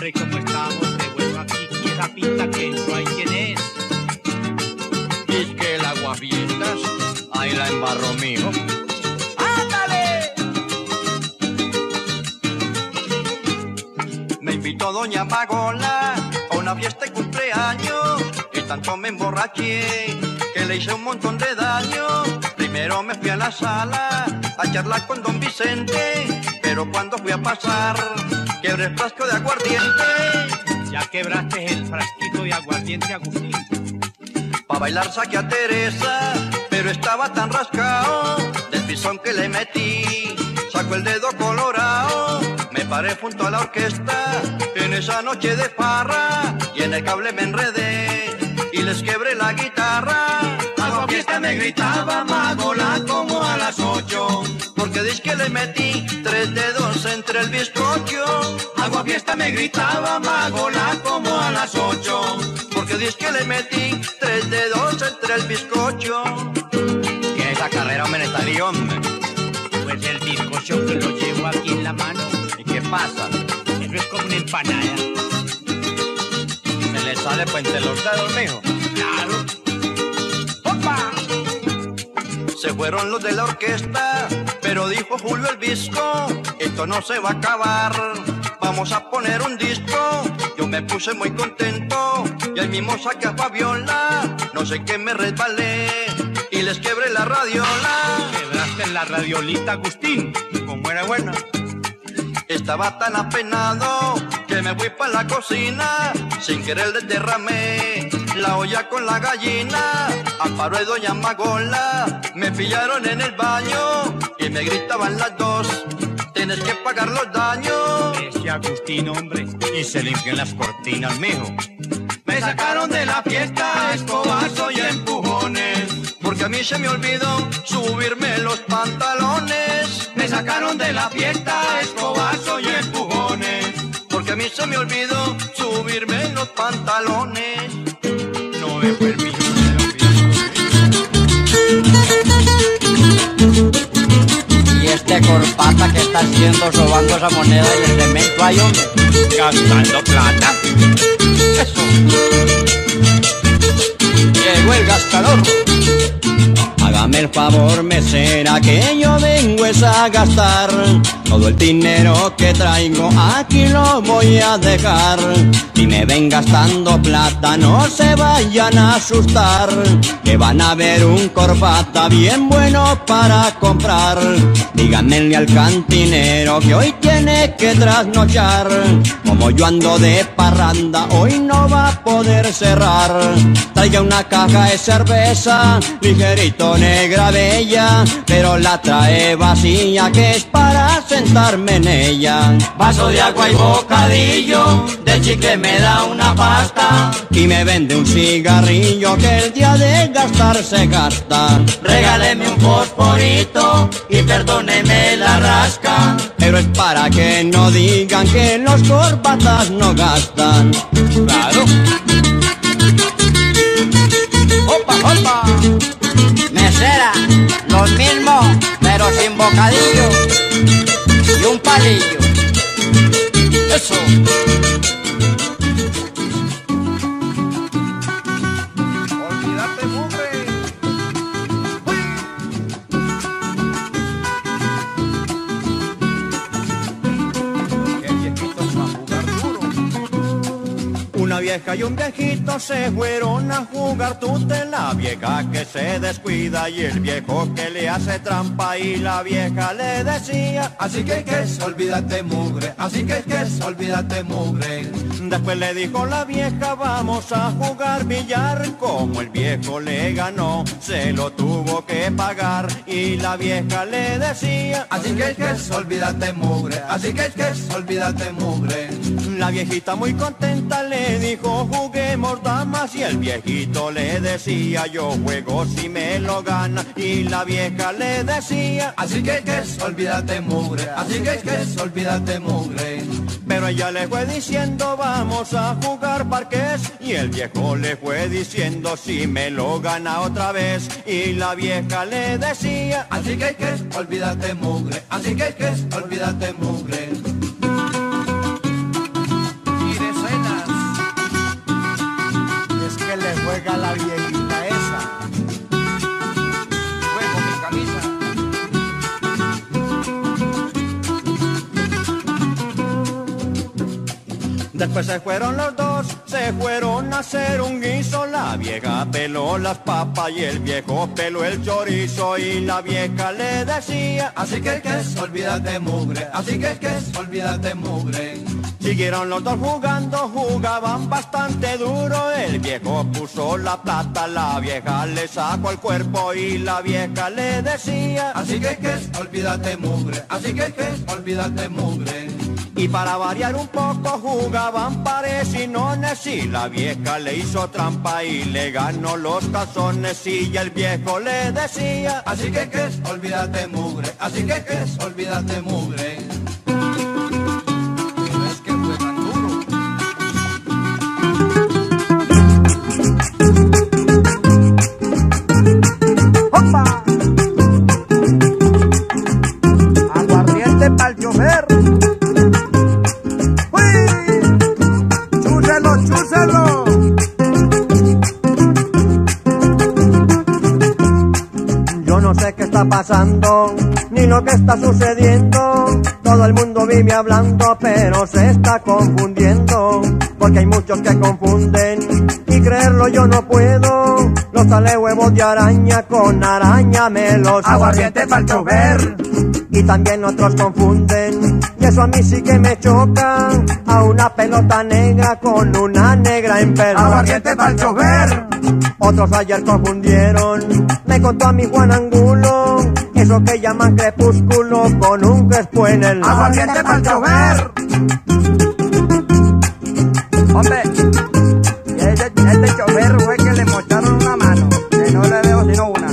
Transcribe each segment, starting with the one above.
hombre, ¿cómo estamos? De bueno aquí, ¿y esa pinta que entró ahí quién es? Es que el aguafiestas, ahí la embarró mijo. ¡Ándale! Me invitó doña Magola a una fiesta de cumpleaños y tanto me emborraché que le hice un montón de daño. Primero me fui a la sala a charlar con don Vicente, pero cuando fui a pasar quebré el frasco de aguardiente. Ya quebraste el frasquito de aguardiente, Agustín. Pa' bailar saqué a Teresa, pero estaba tan rascado del pisón que le metí. Sacó el dedo colorado, me paré junto a la orquesta en esa noche de farra y en el cable me enredé y les quebré la guitarra. Aguafiesta me gritaba Magola como a las 8, porque dice que le metí 3 dedos entre el bizcocho. Aguafiesta me gritaba Magola como a las 8, porque dice que le metí 3 dedos entre el bizcocho. ¿Tiene esa carrera menetario, hombre? Pues el bizcocho que lo llevo aquí en la mano. ¿Y qué pasa? Eso es como una empanada. ¿Se le sale pues entre los dedos, mijo? Claro. ¡Opa! Se fueron los de la orquesta, pero dijo Julio el Visco, esto no se va a acabar, vamos a poner un disco. Yo me puse muy contento y ahí mismo saqué a Fabiola, no sé qué me resbalé y les quebré la radiola. Quebraste la radiolita, Agustín. Como era buena. Estaba tan apenado que me fui pa' la cocina, sin querer les derramé la olla con la gallina. Amparo y doña Magola me pillaron en el baño y me gritaban las dos, tienes que pagar los daños. Ese Agustín, hombre. Y se limpian las cortinas, mijo. Me sacaron de la fiesta, escobazo y empujones, Porque a mí se me olvidó subirme los pantalones. me sacaron de la fiesta, escobazo y empujones. Porque a mí se me olvidó subirme los pantalones. No me fue el millón de la Y este corpata que está haciendo, sobando esa moneda y el cemento ahí, hombre. gastando plata. Eso. Llegó el gastador. Hágame el favor, mesera, que yo vengo es a gastar. Todo el dinero que traigo aquí lo voy a dejar. Si me ven gastando plata, no se vayan a asustar, que van a ver un corbata bien bueno para comprar. Díganle al cantinero que hoy tiene que trasnochar. Como yo ando de parranda, hoy no va a poder cerrar. Traiga una caja de cerveza, ligerito negra bella, pero la trae vacía, que es para sentarme en ella. Vaso de agua y bocadillo, de chicle me da una pasta. Y me vende un cigarrillo, que el día de gastar se gasta. Regáleme un fosforito y perdóneme la rasca. Pero es para que no digan que los corbatas no gastan. Claro. ¡Opa, opa! Mesera, lo mismo, pero sin bocadillo y un palillo. Eso. Olvídate, mugre. Qué viejitos va a jugar duro. Una vieja y un viejito se fueron a jugar tute. La vieja que se descuida y el viejo que le hace trampa, y la vieja le decía: Así que es, olvídate, mugre. Así que es, olvídate, mugre. Después le dijo la vieja: vamos a jugar billar. Como el viejo le ganó, se lo tuvo que pagar, y la vieja le decía: Así que es, olvídate, mugre. Así que es, olvídate, mugre. La viejita muy contenta le dijo: juguemos damas, y el viejito le decía: yo juego si me lo gana, y la vieja le decía: Así que es, olvídate, mugre. Así que es, olvídate, mugre. pero ella le fue diciendo: vamos a jugar parqués, y el viejo le fue diciendo: si me lo gana otra vez, y la vieja le decía: Así que es, olvídate, mugre. Así que es, olvídate, mugre. Después se fueron los dos, se fueron a hacer un guiso. La vieja peló las papas y el viejo peló el chorizo. Y la vieja le decía: así que olvídate mugre, así que olvídate mugre. Siguieron los dos jugando, jugaban bastante duro. El viejo puso la plata, la vieja le sacó el cuerpo. Y la vieja le decía: así que olvídate mugre, así que olvídate mugre. Y para variar un poco jugaban pares y nones. Y la vieja le hizo trampa y le ganó los calzones. Y el viejo le decía: así que olvídate mugre, así que olvídate mugre. Aguardiente pa'l chofer. ¡Chúselo! Yo no sé qué está pasando, ni lo que está sucediendo. Todo el mundo vive hablando, pero se está confundiendo. Porque hay muchos que confunden, y creerlo yo no puedo. Los tales huevos de araña con araña me los aguardiente pa'l chofer. Y también otros confunden, y eso a mí sí que me choca, a una pelota negra con una negra en verde. Aguardiente pa'l chofer. Otros ayer confundieron, me contó a mi Juan Angulo, eso que llaman crepúsculo con un crespo en el... Aguardiente pa'l chofer. Hombre, este chofer fue que le mocharon una mano, que no le veo sino una.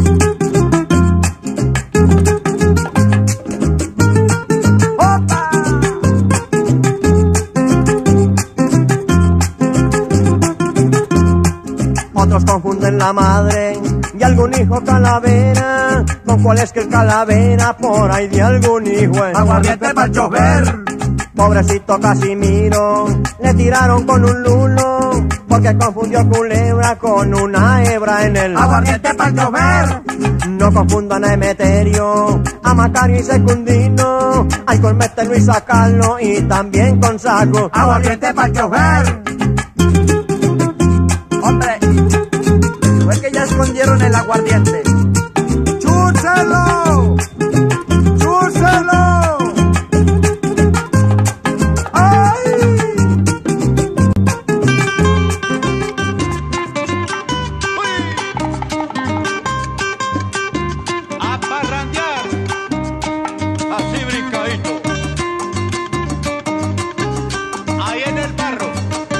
Otros confunden la madre y algún hijo calavera, con cuál es que el calavera por ahí de algún hijo es. Aguardiente pa'l chofer. Pobrecito Casimiro, le tiraron con un lulo, porque confundió culebra con una hebra en el... Aguardiente pa'l chofer. No confundan a Emeterio, a Macario y Secundino, hay con meterlo y sacarlo y también con saco. Aguardiente pa'l chofer. Hombre, fue que ya escondieron el aguardiente. ¡Chúselo! ¡Chúselo! A parrandear, así brincadito, ahí en el barro.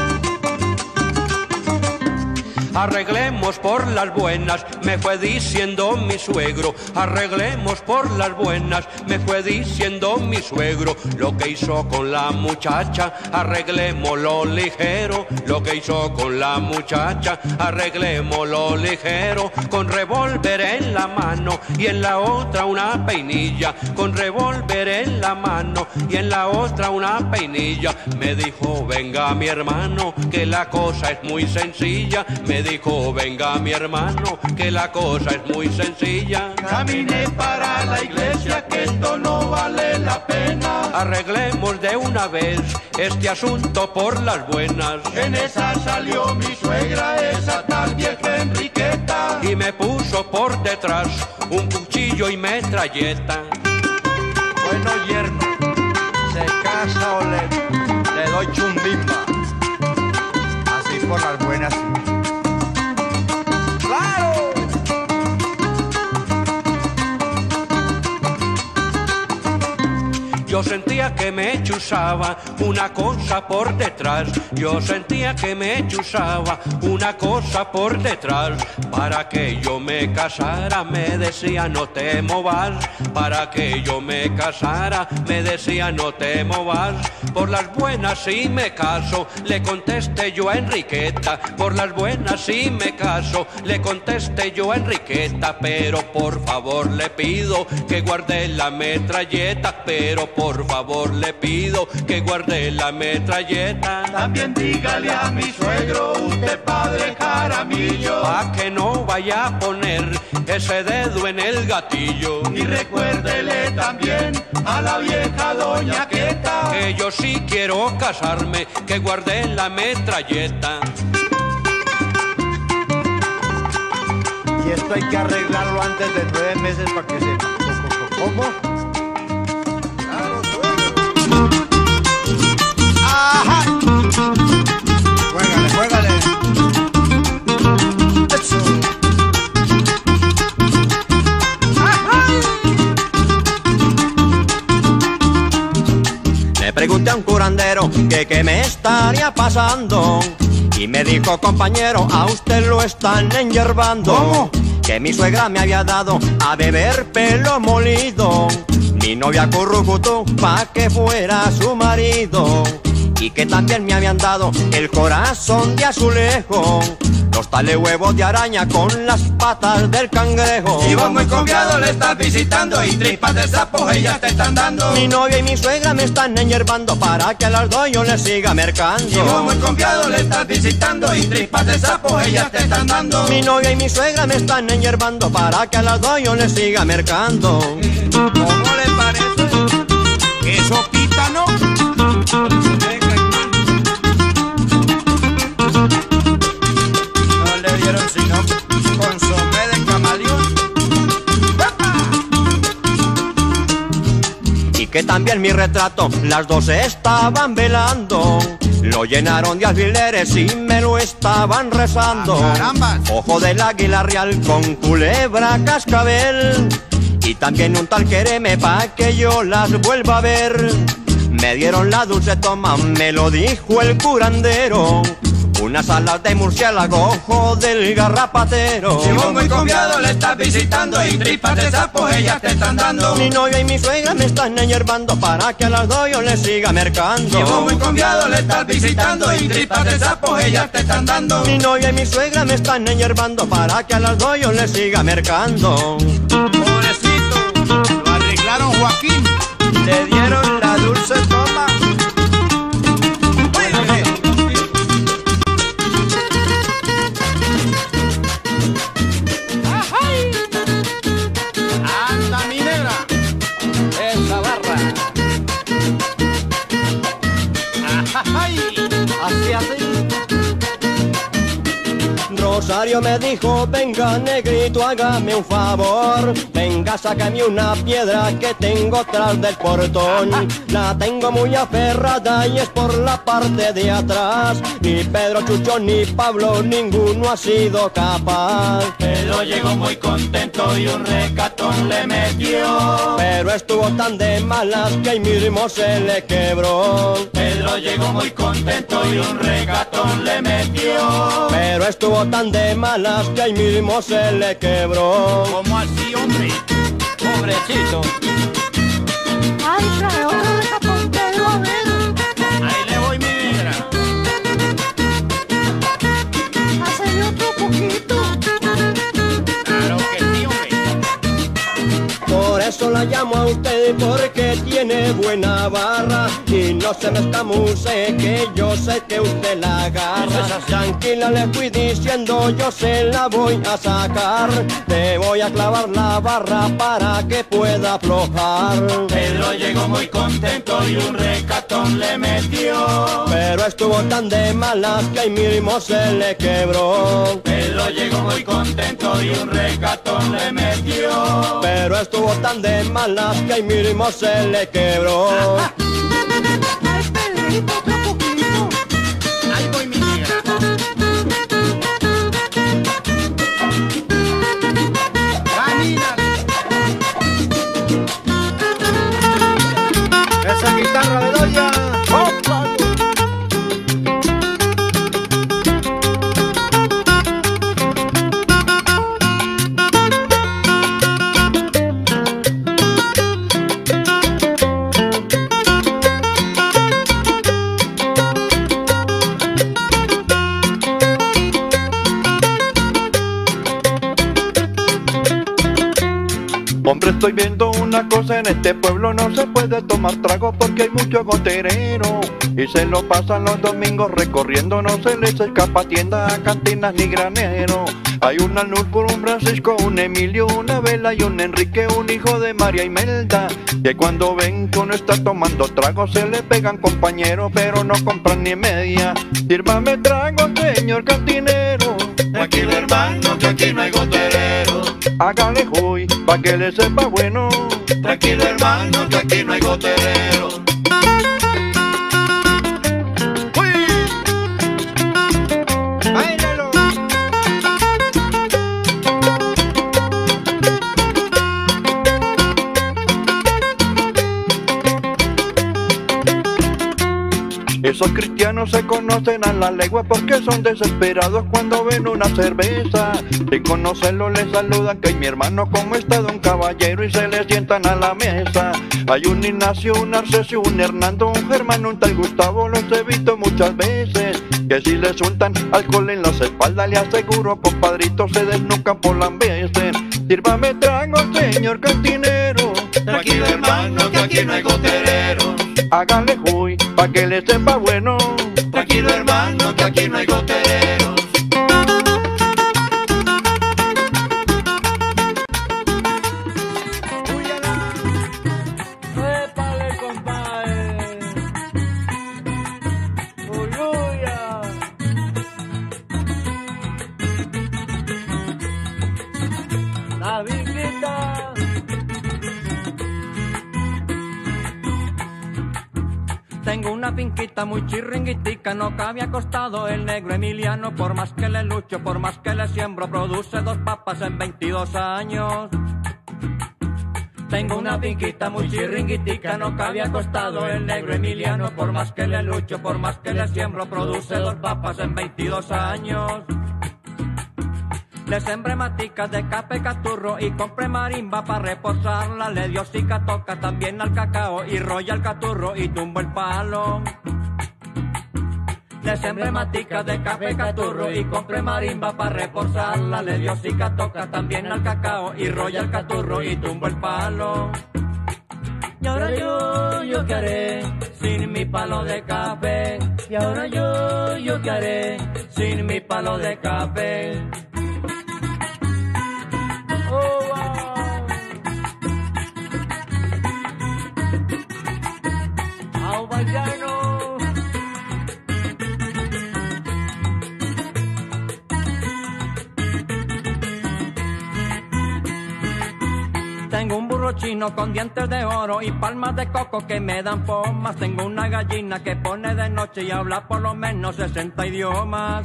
Arreglemos por las buenas, me fue diciendo mi suegro. Arreglemos por las buenas, me fue diciendo mi suegro. Lo que hizo con la muchacha, arreglémoslo ligero. Lo que hizo con la muchacha, arreglémoslo ligero. Con revólver en la mano y en la otra una peinilla. Con revólver en la mano y en la otra una peinilla. Me dijo: venga mi hermano, que la cosa es muy sencilla. Me dijo: venga mi hermano, que la cosa es muy sencilla. Caminé para la iglesia, que esto no vale la pena. Arreglemos de una vez este asunto por las buenas. En esa salió mi suegra, esa tal vieja Enriqueta. Y me puso por detrás un cuchillo y metralleta. Bueno, yerno, se casa o le doy chumbimba. Así por las buenas. ¡Claro! Yo sentía que me chuzaba una cosa por detrás. Yo sentía que me chuzaba una cosa por detrás. Para que yo me casara me decía: no te movas. Para que yo me casara me decía: no te movas. Por las buenas sí me caso, le contesté yo a Enriqueta. Por las buenas sí me caso, le contesté yo a Enriqueta. Pero por favor le pido que guarde la metralleta. Pero por favor favor le pido que guarde la metralleta. También dígale a mi suegro, usted padre Jaramillo, pa' que no vaya a poner ese dedo en el gatillo. y recuérdele también a la vieja doña Queta Que yo sí quiero casarme, que guarde la metralleta. Y esto hay que arreglarlo antes de 9 meses para que se... ¿Cómo? ¡Ajá! Juégale, juégale. Eso. Le pregunté a un curandero que qué me estaría pasando y me dijo, compañero, a usted lo están enyerbando. ¿Cómo? Que mi suegra me había dado a beber pelo molido, mi novia currucutú pa' que fuera su marido, y que también me habían dado el corazón de azulejo, los tales huevos de araña con las patas del cangrejo. Y vos muy confiado le estás visitando y tripas de sapo ellas te están dando. Mi novia y mi suegra me están enyerbando para que a las dos yo les siga mercando. Y vos muy confiado le estás visitando y tripas de sapo ellas te están dando. Mi novia y mi suegra me están enyerbando para que a las dos yo les siga mercando. ¿Cómo le parece? ¿Qué sopita, no? No le dieron sino consomé de camaleón. Y que también mi retrato las dos estaban velando, lo llenaron de alfileres y me lo estaban rezando. ¡Ah, carambas! Ojo del águila real con culebra cascabel, y también un tal quereme pa' que yo las vuelva a ver. Me dieron la dulce toma, me lo dijo el curandero, unas alas de murciélago, ojo del garrapatero. Y vos muy confiado le estás visitando y tripas de sapo ellas te están dando. Mi novia y mi suegra me están enyerbando para que a las dos yo les siga mercando. Y vos muy confiado le estás visitando y tripas de sapo ellas te están dando. Mi novia y mi suegra me están enyerbando para que a las dos yo les siga mercando. Pobrecito, lo arreglaron, Joaquín. Le dieron la dulce toma. Anda, mi negra. Esa barra. Ay. Así, así. Rosario me dijo, venga negrito, hágame un favor, venga, sácame una piedra que tengo tras del portón. La tengo muy aferrada y es por la parte de atrás. Ni Pedro, Chucho, ni Pablo, ninguno ha sido capaz. Pedro llegó muy contento y un recatón le metió. Pero estuvo tan de malas que ahí mismo se le quebró. Pedro llegó muy contento y un recatón le metió. Pero estuvo tan de malas que ahí mismo se le quebró. ¿Cómo así, hombre? Pobrecito. Ay, trae otro de Japón, Pedro, a ver. Ahí le voy, mi negra. Hacerle otro poquito. Claro que sí, hombre. Por eso la llamo a usted porque tiene buena barra y no se me escamuse que yo sé que usted la agarra. Tranquila le fui diciendo, yo se la voy a sacar. Te voy a clavar la barra para que pueda aflojar. Pedro llegó muy contento y un recatón le metió. Pero estuvo tan de malas que ahí mismo se le quebró. Pedro llegó muy contento y un recatón le metió. Pero estuvo tan de malas que ahí mismo se le quebró. Ay, Pedrito, otro poquito. Ahí voy, mi negra. Camina. Esa guitarra de doña. Hombres estoy viendo una cosa, en este pueblo no se puede tomar trago porque hay mucho goterero y se lo pasan los domingos recorriendo, no se les escapa tienda, cantinas ni granero. Hay un Arnulfo, un Francisco, un Emilio, una Vela y un Enrique, un hijo de María Imelda, que cuando ven que uno está tomando trago se le pegan compañeros, pero no compran ni media. Sírvame trago, señor cantinero. Tranquilo hermano, que aquí no hay goterero. Hágale juy, pa' que le sepa bueno. Tranquilo hermano, que aquí no hay goterero. ¡Báilalo! Esos cristianos se conocen a la legua porque son desesperados cuando ven una cerveza. Sin conocerlo les saludan que mi hermano cómo está don caballero y se le sientan a la mesa. Hay un Ignacio, un Arcesio, un Hernando, un Germán, un tal Gustavo, los he visto muchas veces. Que si les untan alcohol en las espaldas le aseguro compadrito se desnucan por las veces. Sírvame trago, señor cantinero. Tranquilo hermano, que aquí no hay goterero. Hágale juy, pa' que le sepa bueno. Tranquilo hermano, que aquí no hay goteros. ¡Épale, compadre! ¡Uluya! ¡La vinguita! Tengo una finquita muy chirringuitica, no cabe acostado el negro Emiliano. Por más que le lucho, por más que le siembro, produce 2 papas en 22 años. Tengo una finquita muy chirringuitica, no cabe acostado el negro Emiliano. Por más que le lucho, por más que le siembro, produce 2 papas en 22 años. Le sembré maticas de cape caturro y compré marimba para reposarla. Le dio sica toca también al cacao y rolla el caturro y tumbo el palo. Le sembré maticas de cape caturro y compré marimba para reposarla. Le dio sica toca también al cacao y rolla el caturro y tumbo el palo. Y ahora yo qué haré sin mi palo de café. Y ahora yo qué haré sin mi palo de café. Oh, wow. ¡Au, vallano! Tengo un burro chino con dientes de oro y palmas de coco que me dan pomas. Tengo una gallina que pone de noche y habla por lo menos 60 idiomas.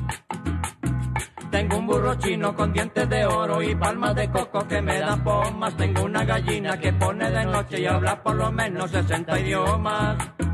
Tengo un burro chino con dientes de oro y palmas de coco que me dan pomas. Tengo una gallina que pone de noche y habla por lo menos 60 idiomas.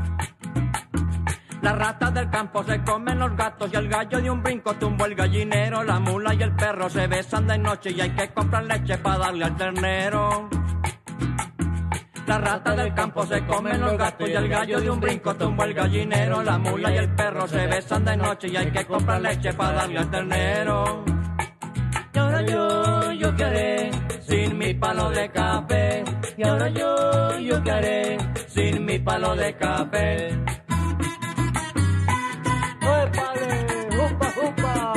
Las ratas del campo se comen los gatos y el gallo de un brinco tumbó el gallinero. La mula y el perro se besan de noche y hay que comprar leche para darle al ternero. Las ratas del campo se comen los gatos y el gallo de un brinco tumbó el gallinero. La mula y el perro se besan de noche y hay que comprar leche para darle al ternero. Y ahora yo qué haré sin mi palo de café. Y ahora yo qué haré sin mi palo de café. ¡Épale! ¡Upa, upa!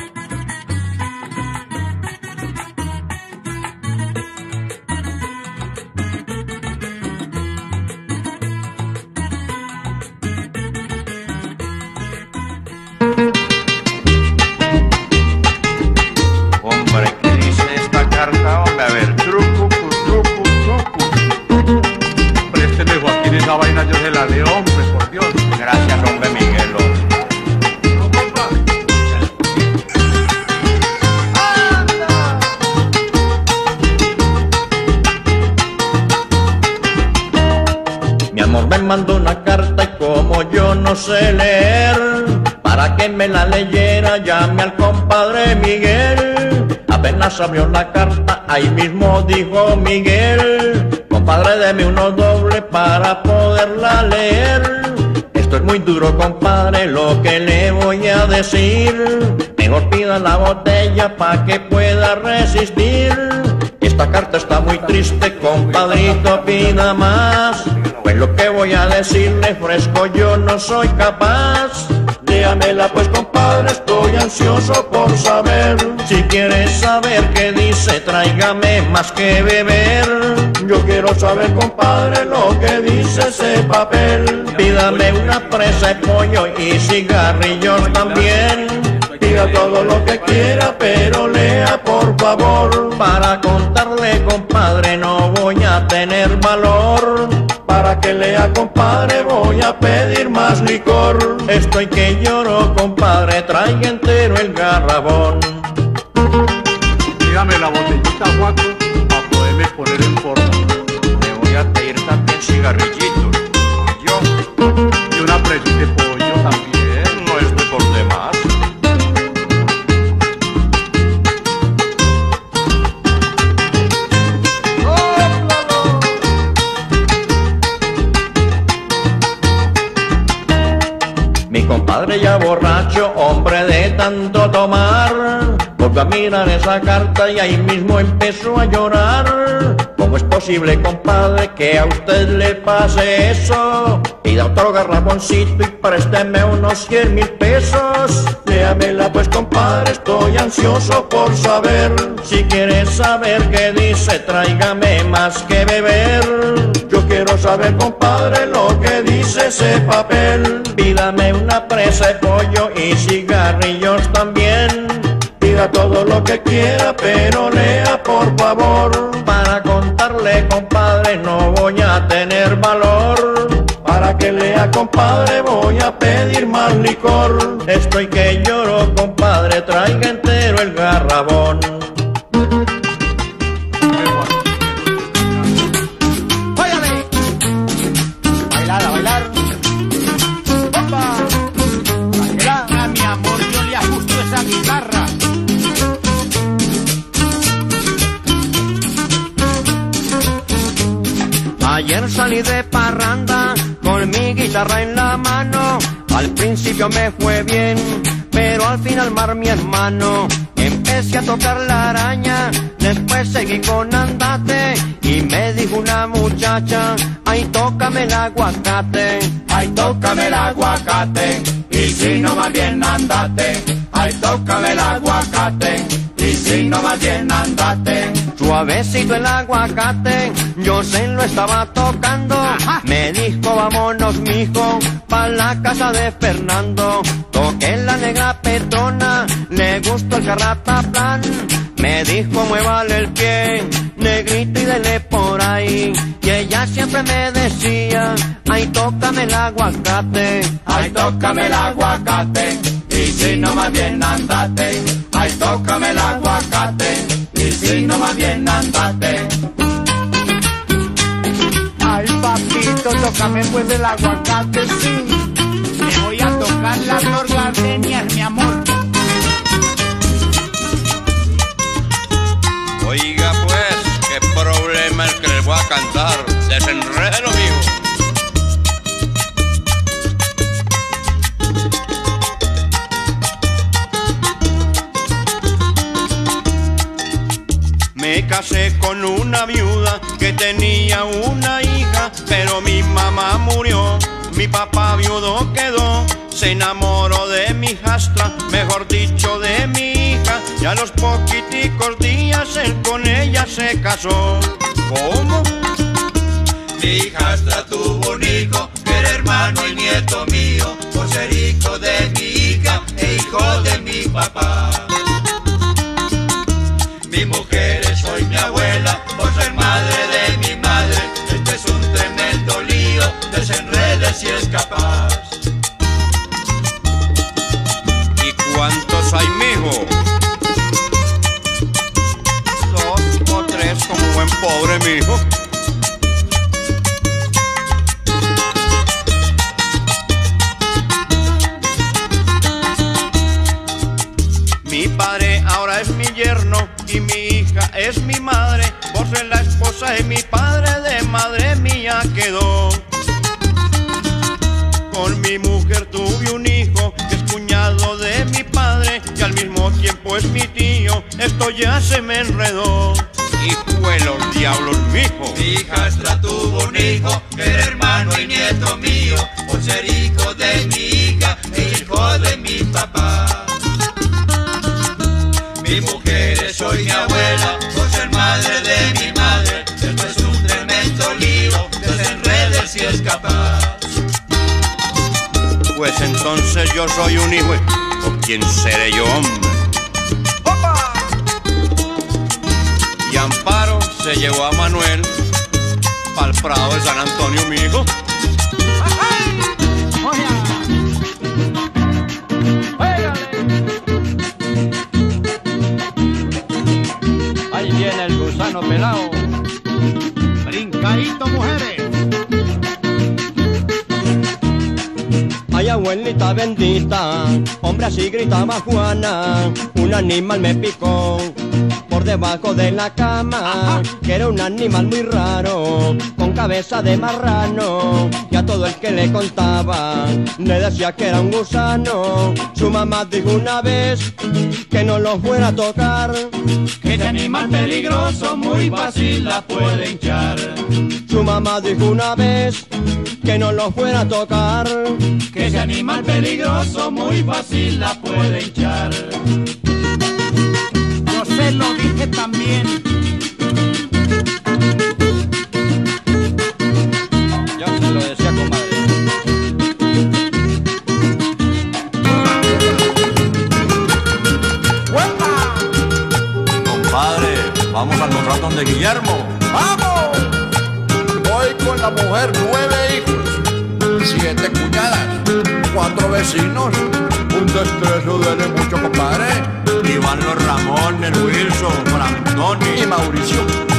Hombre, ¿qué dice esta carta? Hombre, a ver, truco. Présteme, Joaquín, esa vaina yo se la leo, hombre, por Dios. Gracias, hombre, Miguelo. Mi amor me mandó una carta y como yo no sé leer, para que me la leyera llamé al compadre Miguel. Apenas abrió la carta, ahí mismo dijo Miguel: compadre, deme unos dobles para poderla leer. Esto es muy duro, compadre, lo que le voy a decir. Mejor pida la botella pa' que pueda resistir. Es Esta carta está muy triste, compadrito, pida más. Pues lo que voy a decirle fresco yo no soy capaz. Léamela pues, compadre, estoy ansioso por saber. Si quieres saber qué dice, tráigame más que beber. Yo quiero saber, compadre, lo que dice ese papel. Pídame una presa de pollo y cigarrillos también. Pida todo lo que quiera, pero lea por favor. Para contarle, compadre, no voy a tener valor. Para que lea, compadre, voy a pedir más licor. Estoy que lloro, compadre, traiga entero el garrabón. Dígame la botellita, Juaco, para poderme poner en forma. Me voy a pedir también cigarrillitos, yo. Y una presita de pollo también. No estoy por demás. Mi compadre ya borracho, hombre de tanto tomar, volvió a mirar esa carta y ahí mismo empezó a llorar. ¿Cómo es posible, compadre, que a usted le pase eso? Pida otro garraboncito y présteme unos 100,000 pesos. Léamela pues, compadre, estoy ansioso por saber. Si quieres saber qué dice, tráigame más que beber. Yo quiero saber, compadre, lo que dice ese papel. Pídame una presa de pollo y cigarrillos también. Pida todo lo que quiera, pero lea por favor. Para contarle, compadre, no voy a tener valor. Para que lea, compadre, voy a pedir más licor. Estoy que lloro, compadre, traiga entero el garrabón. ¡Váyale! Bailar, a bailar. ¡Opa! A mi amor, yo le ajusto esa guitarra. Ayer salí de parranda con mi guitarra en la mano. Al principio me fue bien, pero al final mar mi hermano. Empecé a tocar la araña, después seguí con andate. Y me dijo una muchacha, ay, tócame el aguacate. Ay, tócame el aguacate, y si no más bien andate. Ay, tócame el aguacate, y si no más bien andate. Suavecito el aguacate, yo se lo estaba tocando. Ajá. Me dijo, vámonos mijo, pa' la casa de Fernando. Toqué la negra petrona, le gustó el carrataplan. Me dijo, muévale el pie, negrito, y dele por ahí. Y ella siempre me decía, ay, tócame el aguacate. Ay, tócame el aguacate, y si no más bien andate. Ay, tócame el aguacate, y si no más bien andate. Ay, papito, tócame pues el aguacate, sí. Le voy a tocar las flor gardenias, mi amor. Oiga pues, qué problema el que les voy a cantar. Desenrédelo, mijo. Me casé con una viuda que tenía una hija, pero mi mamá murió, mi papá viudo quedó. Se enamoró de mi hijastra, mejor dicho de mi hija, y a los poquiticos días él con ella se casó. ¿Cómo? Mi hijastra tuvo un hijo, que era hermano y nieto mío, por ser hijo de mi hija e hijo de mi papá. Mi mujer es hoy mi abuela, por ser madre de mi madre. Este es un tremendo lío, desenrede si es capaz. ¿Y cuántos hay, mijo? 2 o 3 como buen pobre, mijo. Mi padre ahora es mi yerno y mi hija es mi madre, por ser la esposa de mi padre, de madre mía quedó. Con mi mujer tuve un hijo que es cuñado de mi padre y al mismo tiempo es mi tío. Esto ya se me enredó. ¿Y fue los diablos, mijo? Mi hijastra tuvo un hijo, que era hermano y nieto mío, por ser hijo de mi hija e hijo de mi papá. Mi mujer es hoy mi abuela, por ser madre de mi madre. Esto es un tremendo lío, desenredes y escapar. Pues entonces yo soy un hijo, ¿o quién seré yo, hombre? ¡Opa! Y Amparo se llevó a Manuel pa'l Prado de San Antonio, mi hijo. Ahí viene el gusano pelado. Brincadito, mujeres. Ay, abuelita bendita, hombre, así gritaba Juana, un animal me picó por debajo de la cama, que era un animal muy raro, con cabeza de marrano, y a todo el que le contaba, le decía que era un gusano. Su mamá dijo una vez que no lo fuera a tocar, que ese animal peligroso muy fácil la puede hinchar. Su mamá dijo una vez que no lo fuera a tocar, que ese animal peligroso muy fácil la puede hinchar. Yo se lo dije también. Yo se lo decía, compadre. Compadre, vamos al almorzar donde Guillermo. ¡Vamos! Voy con la mujer, 9 hijos, 7 cuñadas, 4 vecinos, un destrezo duele mucho, compadre. Y van los Ramón, el Wilson, Brandoni y Mauricio.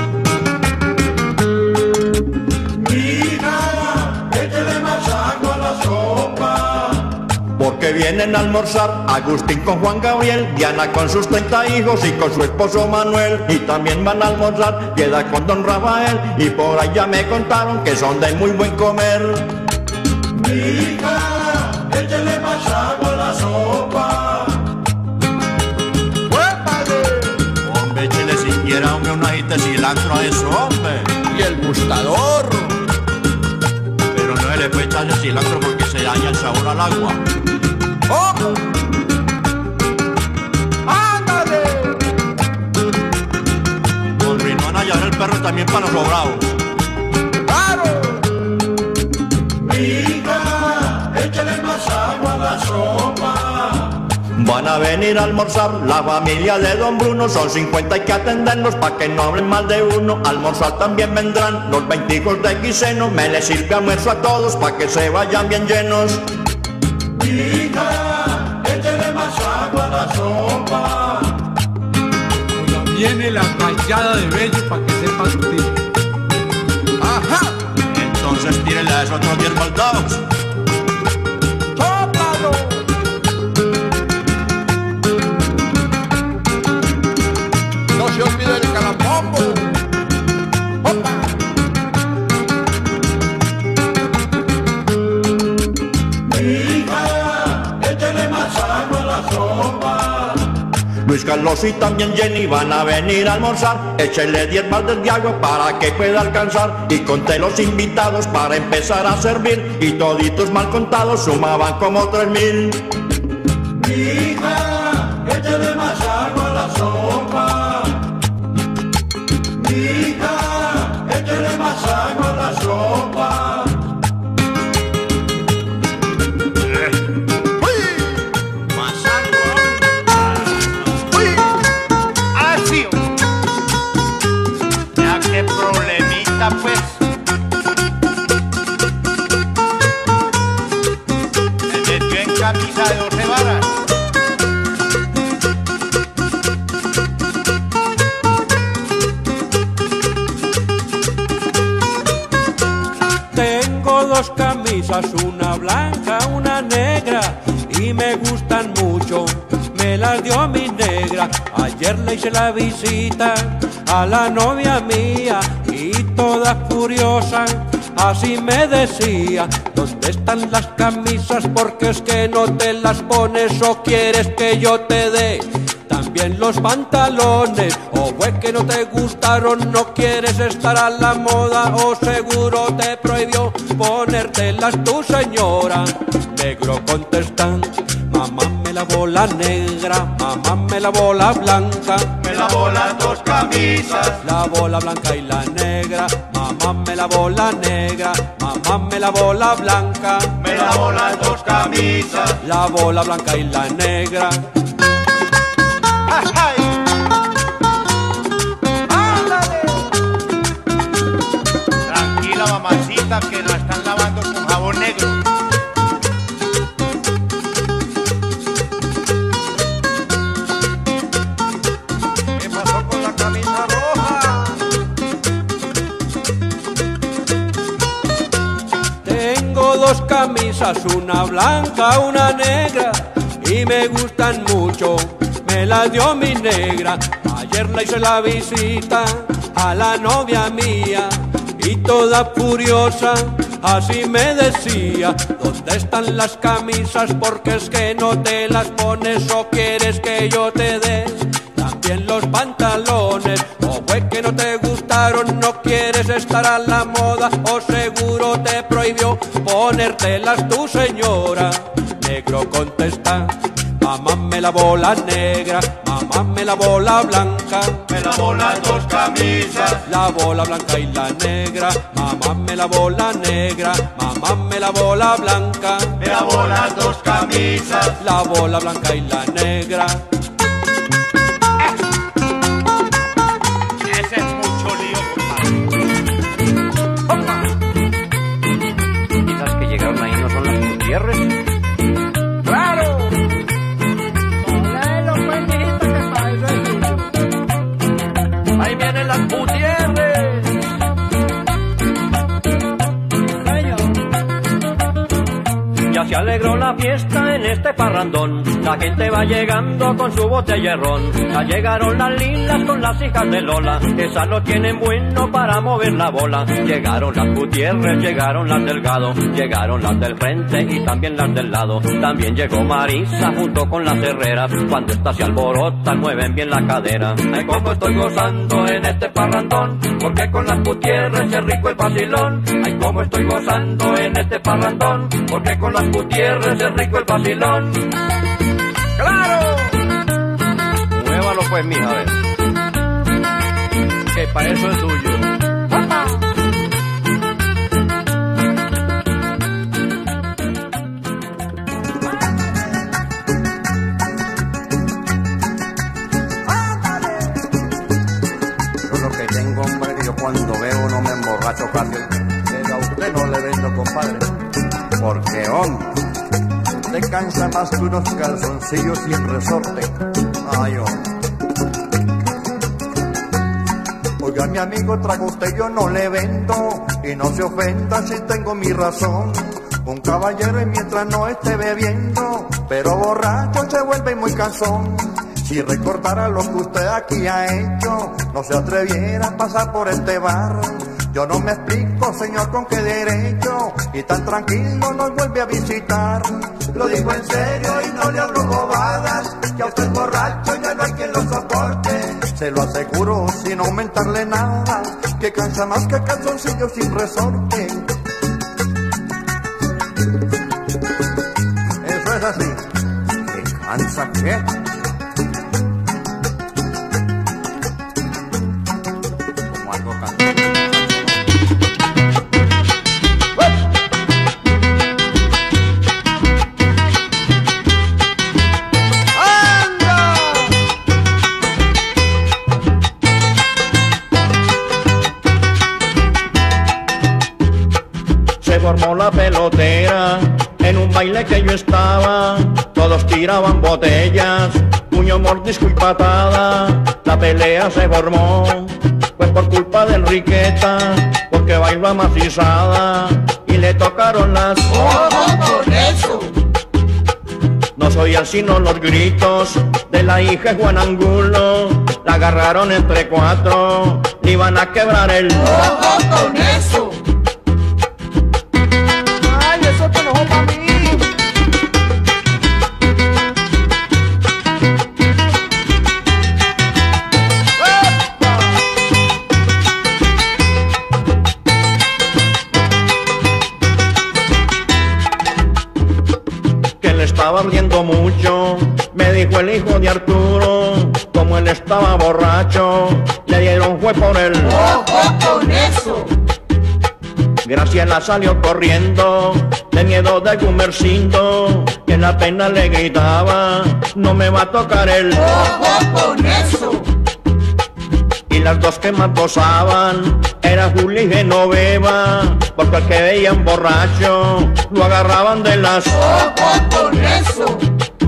Mija, échale más agua a la sopa. Porque vienen a almorzar Agustín con Juan Gabriel, Diana con sus 30 hijos y con su esposo Manuel. Y también van a almorzar Piedad con don Rafael, y por ahí ya me contaron que son de muy buen comer. Mija, échale más agua a la sopa. Hombre, échele siquiera, hombre, un ajite de cilantro a eso, hombre. Y el gustador. Pero no se le puede echar el cilantro porque se daña el sabor al agua. ¡Oh! ¡Ándale! Con Rinona y ahora el perro también para los sobrados. ¡Claro! Mija, échale más agua a la sopa. Van a venir a almorzar la familia de don Bruno, son 50, hay que atenderlos pa' que no hablen mal de uno. A almorzar también vendrán los 20 hijos de Quiseno, me les sirve almuerzo a todos pa' que se vayan bien llenos. Hija, échale más agua a la sopa. Ahora viene la rayada de bello pa' que sepa su tío. ¡Ajá! Entonces tírenle a esos otros 10 baldados. ¡Sóplalo! No se olvide el calambombo. ¡Opa! Hija, échale más agua a la sopa. Luis Carlos y también Jenny van a venir a almorzar, échele 10 baldes de agua para que pueda alcanzar. Y conté los invitados para empezar a servir, y toditos mal contados sumaban como 3000. Hija, échale más agua a la sopa. Hija, échale más agua a la sopa. Pues me metió en camisa de 12 varas. Tengo 2 camisas, una blanca, una negra, y me gustan mucho, me las dio mi negra. Ayer le hice la visita a la novia mía, y toda furiosa así me decía: ¿dónde están las camisas? Porque es que no te las pones, o quieres que yo te dé. También también los pantalones. O fue que no te gustaron, no quieres estar a la moda, o seguro te prohibió ponértelas tu señora. Negro contesta, mamá me lavó la negra, mamá me lavó la blanca. Me lavó las dos camisas, la bola blanca y la negra. Mamá me lavó la negra, mamá me lavó la blanca. Me lavó las dos camisas, la bola blanca y la negra. ¡Ándale! Tranquila, mamacita, que la están lavando con jabón negro. ¿Qué pasó con la camisa roja? Tengo dos camisas, una blanca, una negra, y me gustan mucho, me las dio mi negra. Ayer le hice la visita a la novia mía y toda furiosa así me decía: ¿dónde están las camisas? Porque es que no te las pones, o quieres que yo te dé también los pantalones. O fue que no te gustaron, no quieres estar a la moda, o seguro te prohibió ponértelas tu señora. Negro contesta, mamá me lavó la negra, mamá me lavó la blanca. Me lavó las dos camisas, la bola blanca y la negra. Mamá me lavó la negra, mamá me lavó la blanca. Me lavó las dos camisas, la bola blanca y la negra. Ese es mucho lío, compadre. ¿Y las que llegaron ahí no son las Gutiérrez? ¡Claro! Ahí vienen las Gutiérrez. Ya se alegró la fiesta en este parrandón, la gente va llegando con su botella de ron. Ya llegaron las lilas con las hijas de Lola, esas lo tienen bueno para mover la bola. Llegaron las Gutiérrez, llegaron las Delgado, llegaron las del frente y también las del lado. También llegó Marisa junto con las Herreras, cuando estas se alborotan mueven bien la cadera. Ay, cómo estoy gozando en este parrandón, porque con las Gutiérrez es rico el vacilón. Ay, cómo estoy gozando en este parrandón, porque con las Gutiérrez es rico el vacilón. ¡Claro! Muévalo pues, mija, a ver. Que para eso es suyo. Yo lo que tengo, hombre, que yo cuando veo no me emborracho casi. Pero a usted no le vendo, compadre. Porque, hombre, te cansa más que unos calzoncillos sin resorte. Ay, hombre. Oiga, mi amigo, trago usted, yo no le vendo. Y no se ofenda si tengo mi razón. Un caballero y mientras no esté bebiendo, pero borracho se vuelve muy cansón. Si recordara lo que usted aquí ha hecho, no se atreviera a pasar por este bar. Yo no me explico, señor, con qué derecho, y tan tranquilo nos vuelve a visitar. Lo digo en serio y no le hablo bobadas, que a usted borracho ya no hay quien lo soporte. Se lo aseguro sin aumentarle nada, que cansa más que calzoncillos sin resorte. Eso es así. ¿Qué cansa qué? Como algo cansado. Se formó la pelotera en un baile que yo estaba, todos tiraban botellas, puño, mordisco y patada. La pelea se formó, pues por culpa de Enriqueta, porque bailó amacizada y le tocaron las... ¡Ojo con eso! No soy al sino los gritos de la hija de Juan Angulo. La agarraron entre cuatro, le iban a quebrar el... ¡Ojo con eso! ¡Ay, eso te enojó para mí! estaba ardiendo mucho. Me dijo el hijo de Arturo, como él estaba borracho, le dieron fue por él. ¡Ojo con eso! Graciela salió corriendo, de miedo de Gumercindo, que en la pena le gritaba, no me va a tocar él. ¡Ojo con eso! Y las dos que más gozaban era Julia y Genoveva, porque al que veían borracho lo agarraban de las. ¡Ojo con eso!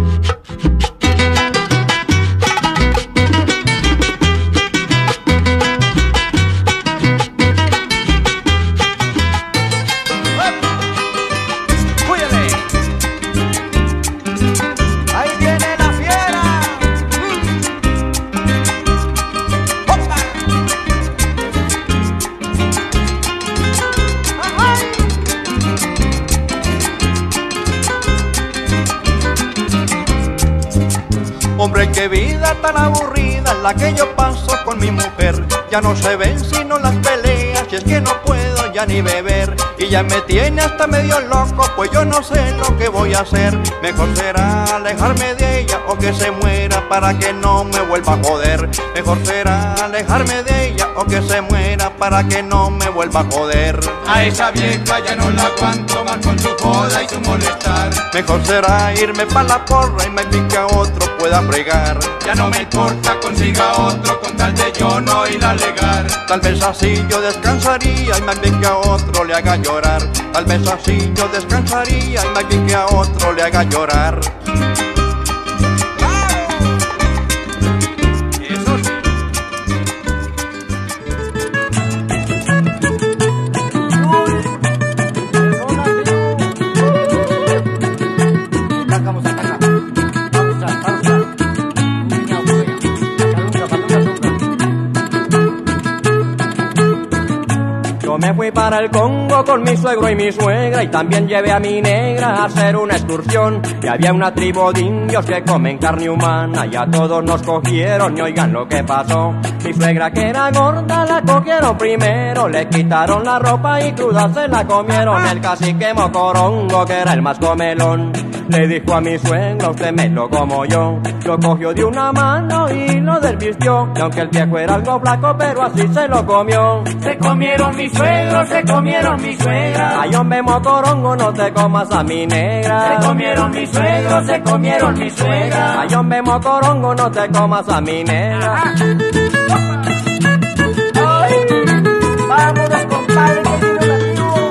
Hombre, qué vida tan aburrida la que yo paso con mi mujer. Ya no se ven sino las peleas, y es que no puedo ya ni beber. Y ya me tiene hasta medio loco, pues yo no sé lo que voy a hacer. Mejor será alejarme de ella o que se muera para que no me vuelva a joder. Mejor será alejarme de ella o que se muera para que no me vuelva a joder. A esa vieja ya no la aguanto más con su joda y su molestar. Mejor será irme pa' la porra y me pica otro pueda fregar. Ya no me importa, consiga otro con tal de yo no ir a alegar. Tal vez así yo descansaría y más bien que a otro le haga llorar. Tal vez así yo descansaría y más bien que a otro le haga llorar. Me fui para el Congo con mi suegro y mi suegra, y también llevé a mi negra a hacer una excursión. Y había una tribu de indios que comen carne humana, y a todos nos cogieron y oigan lo que pasó. Mi suegra, que era gorda, la cogieron primero, le quitaron la ropa y cruda se la comieron. El cacique Mocorongo, que era el más comelón, le dijo a mi suegro, usted me lo como yo. Lo cogió de una mano y lo desvistió, y aunque el viejo era algo flaco, pero así se lo comió. Se comieron mi suegro, se comieron mi suegra. Ay, hombre Mocorongo, no te comas a mi negra. Se comieron mi suegro, se comieron mi suegra. Ay, hombre Mocorongo, no te comas a mi negra. Ay, vámonos, compadre, que vino el amigo.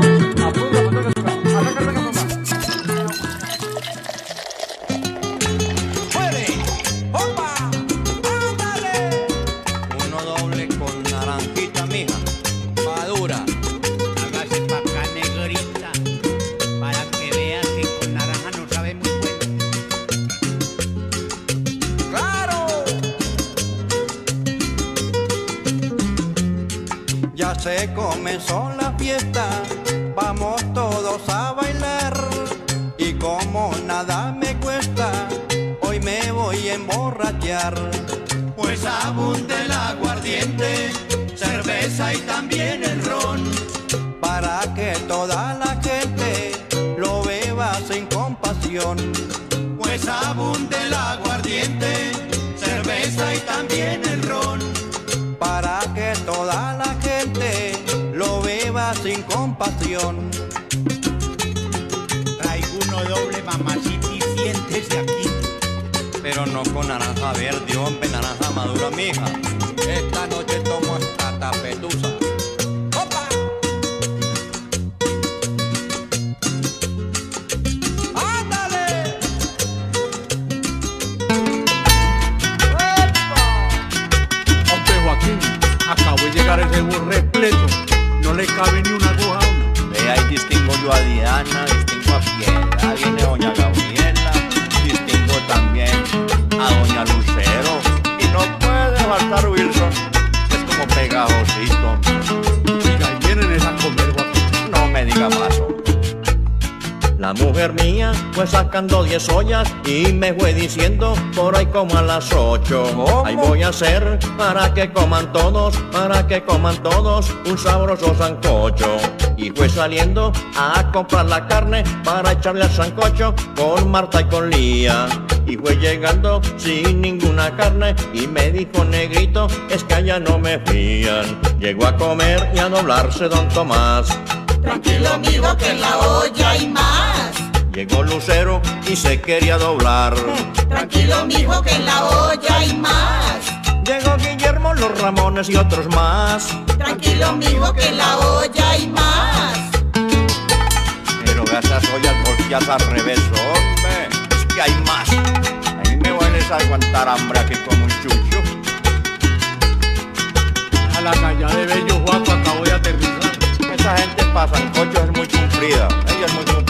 Uno doble con naranjita, mija, madura. Hágase pa' acá, negrita, para que vea que con naranja no sabe muy bueno. ¡Claro! Ya se comenzó la fiesta, vamos todos a bailar. Y como nada me cuesta, hoy me voy a emborrachar. Pues abunde el aguardiente, cerveza y también el ron. Para que toda la gente lo beba sin compasión. Pues abunde el aguardiente, cerveza y también el ron. Para que toda la gente lo beba sin compasión. Traigo uno doble, mamacita, y siéntese aquí. Pero no con naranja verde, hombre, naranja madura, mija. Esta noche tomo hasta tapetusa. ¡Opa! ¡Ándale! Hombre, Joaquín, acabo de llegar ese bus repleto. No le cabe ni una aguja a uno. Ve, ahí distingo yo a Diana, distingo a Piedra, viene doña Gabriela, distingo también a doña Lucero. Y no puede faltar Wilson, es como pegajosito. Oiga, y vienen a comer, Joaquín. No me diga más, hombre. La mujer mía fue sacando 10 ollas y me fue diciendo por ahí como a las 8. Ahí voy a hacer para que coman todos, para que coman todos un sabroso sancocho. Y fue saliendo a comprar la carne para echarle al sancocho con Marta y con Lía. Y fue llegando sin ninguna carne y me dijo: negrito, es que allá no me fían. Llegó a comer y a doblarse don Tomás. Tranquilo, mijo, que en la olla hay más. Llegó Lucero y se quería doblar. Tranquilo, mijo, que en la olla hay más. Llegó Guillermo, los Ramones y otros más. Tranquilo, mijo, que en la olla hay más. Pero esas ollas volteadas al revés, hombre. Es que hay más. A mí me vuelves a aguantar hambre aquí como un chucho. A la calle de Bello Juaco acabo de aterrizar. Esa gente para sancocho es muy cumplida. Ella es muy cumplida.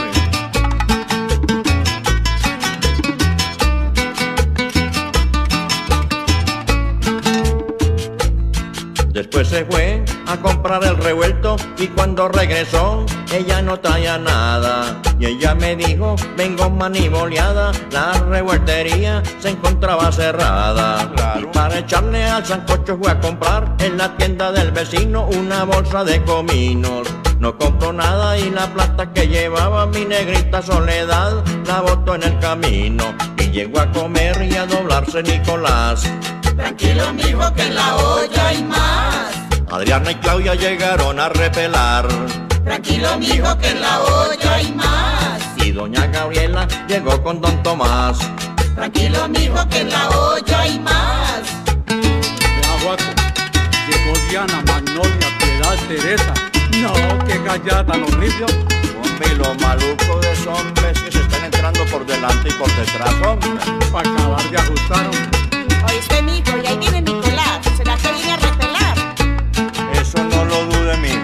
Después se fue a comprar el revuelto y cuando regresó ella no traía nada. Y ella me dijo: vengo maniboleada, la revueltería se encontraba cerrada. Y para echarle al sancocho fue a comprar en la tienda del vecino una bolsa de cominos. No compró nada y la plata que llevaba mi negrita Soledad la botó en el camino. Y llegó a comer y a doblarse Nicolás. Tranquilo, mijo, que en la olla hay más. Adriana y Claudia llegaron a repelar. Tranquilo, mijo, que en la olla hay más. Y doña Gabriela llegó con don Tomás. Tranquilo, mijo, que en la olla hay más. Vea, Juaco, llegó Diana, Magnolia, Piedad, Teresa. No, qué gallata, los horrible. Hombre, lo maluco de esos hombres que se están entrando por delante y por detrás, hombre. Para acabar de ajustar, Oíste, mijo, y ahí viene Nicolás. ¿Será que viene a repelar? Eso no lo dude, mija.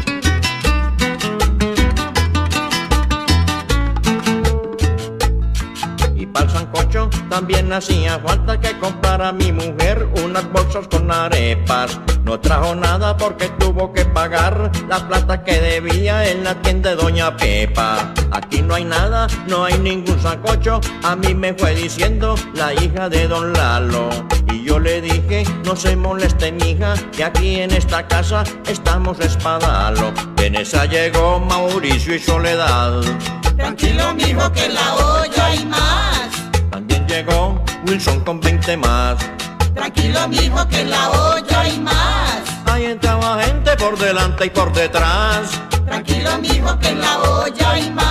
Y para el sancocho también hacía falta que comprara mi mujer unas bolsas con arepas. No trajo nada porque tuvo que pagar la plata que debía en la tienda de doña Pepa. Aquí no hay nada, no hay ningún sancocho, a mí me fue diciendo la hija de don Lalo. Y yo le dije: no se moleste, mija, que aquí en esta casa estamos espadalo. En esa llegó Mauricio y Soledad. Tranquilo, mijo, que en la olla hay más. También llegó Wilson con 20 más. Tranquilo, mijo, que en la olla hay más. Ahí entraba gente por delante y por detrás. Tranquilo, mijo, que en la olla hay más.